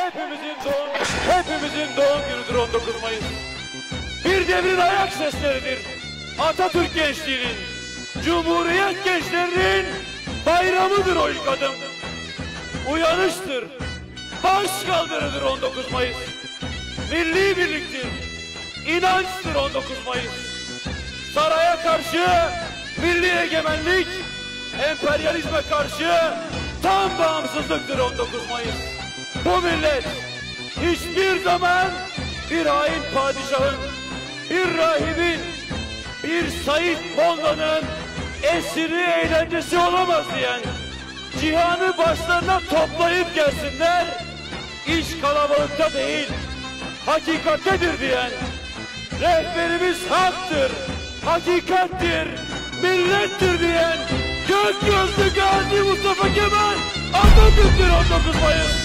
Hepimizin doğum günüdür 19 Mayıs. Bir devrin ayak sesleridir. Atatürk gençliğinin, Cumhuriyet gençlerinin bayramıdır o ilk adım. Uyanıştır, baş kaldırıdır 19 Mayıs. Milli birliktir, inançtır 19 Mayıs. Saraya karşı milli egemenlik, emperyalizme karşı tam bağımsızlıktır 19 Mayıs. Bu millet hiçbir zaman bir hain padişahın, bir rahibin, bir Said Molla'nın esiri eğlencesi olamaz diyen, cihanı başlarına toplayıp gelsinler, iş kalabalıkta değil, hakikattedir diyen, rehberimiz haktır, hakikattir, millettir diyen, gök gözlü Gazi Mustafa Kemal Atatürk'tür 19 Mayıs.